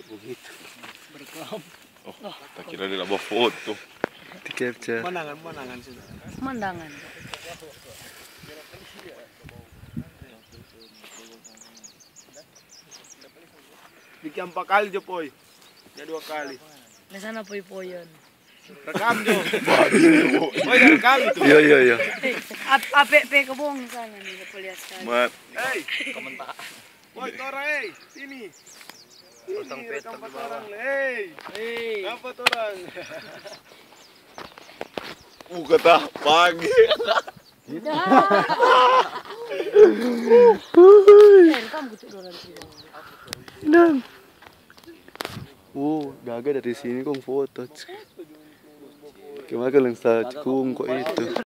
Begitu. Berkelap. Oh, tak kira dia nak buat foto. Di capture. Pemandangan sudah. Pemandangan. Bikin 4 kali Jo Poy. Ya 2 kali. Di sana poy-poyon. Rekam Jo. Poy rekam itu. Iya. Ape kebong sana nih, dapat lihat sekali. Mat. Hei, komentar. Poy tora sini. Ini rekam 4 orang. Hei. Apa orang? Kata pagi. Rekam kutuk orang sini. Dan. Gagal dari sini kong foto. Kemarin kalian kung kok itu.